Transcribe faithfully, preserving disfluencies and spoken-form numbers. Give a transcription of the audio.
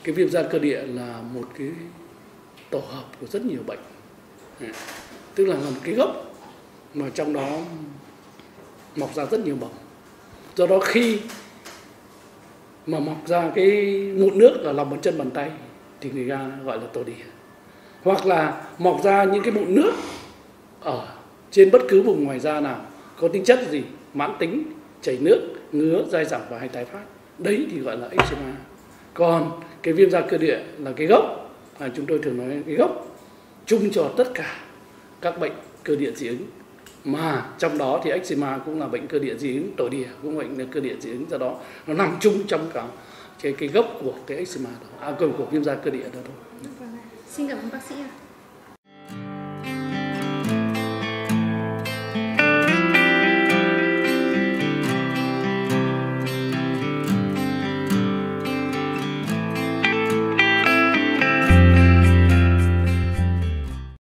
cái viêm da cơ địa là một cái tổ hợp của rất nhiều bệnh, tức là một cái gốc mà trong đó mọc ra rất nhiều mầm. Do đó khi mà mọc ra cái mụn nước ở lòng bàn chân bàn tay thì người ta gọi là tổ đỉa. Hoặc là mọc ra những cái mụn nước ở trên bất cứ vùng ngoài da nào có tính chất gì, mãn tính, chảy nước, ngứa, dai dẳng và hay tái phát, đấy thì gọi là eczema. Còn cái viêm da cơ địa là cái gốc, à, chúng tôi thường nói cái gốc chung cho tất cả các bệnh cơ địa dị ứng, mà trong đó thì eczema cũng là bệnh cơ địa dị ứng, tổ đỉa cũng bệnh là cơ địa dị ứng, do đó nó nằm chung trong cả cái cái gốc của cái eczema đó, à, của viêm da cơ địa đó thôi. Vâng, xin cảm ơn bác sĩ ạ.